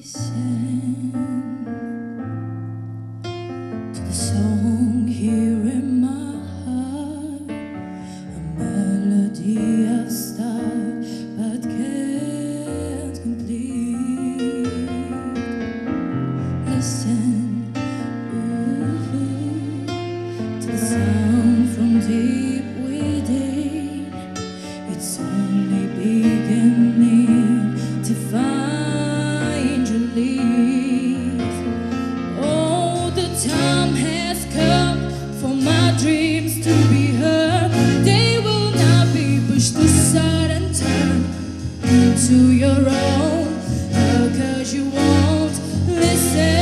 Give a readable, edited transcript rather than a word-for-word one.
Listen to the song here in my heart, a melody I've started but can't complete. Listen to the sound from deep within. It's only beginning to find relief. Oh, the time has come for my dreams to be heard. They will not be pushed aside and turned into your own, 'cause you won't listen.